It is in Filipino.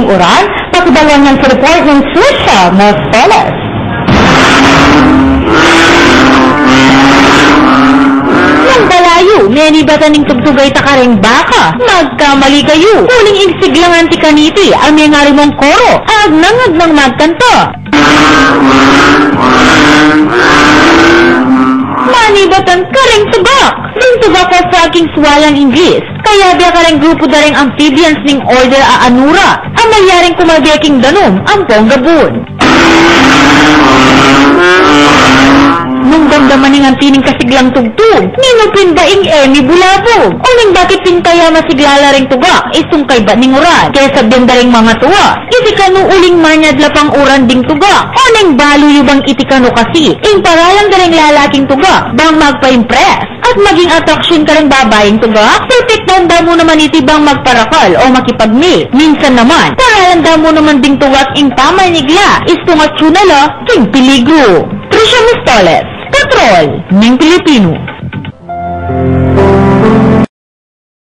ning uran, pakibalwan ng report ng Swisha Mostoles. Nang dalayo, meni bataning tugtugay takaring baka, magkamali kayo, huling insiglangan ti kaniti, ang may mong koro, agnangag ng magkanto. Manibatan karing tubak, ning tubak ko sa aking swalang Ingles, kaya biya karing grupo daring amphibians ning order a Anura, ang mayaring kumabiyaking danom, ang Ponggabun. Nung damdaman ning antining kasiglang tugtog, ninupin daing Emi bulabog. O ning bakit pinkaya masiglala ring tugak, isungkay ba ning uran, kaya sabihan daring mga tuwa, iti kanu uling manyad lapang uran ding tugak, o ning baluyo bang iti kanu kasi, ing paralang daring lalaking tugak, bang magpa-impress, at maging atraksyon ka ring babaying tugak, pitik tanda mo naman iti bang magparakal o makipag-meet. Minsan naman, paralanda mo naman ding tugak ing pamanigla, istungat tsunala, king peligro. Trisha Mostoles, Patrol ng Pilipino.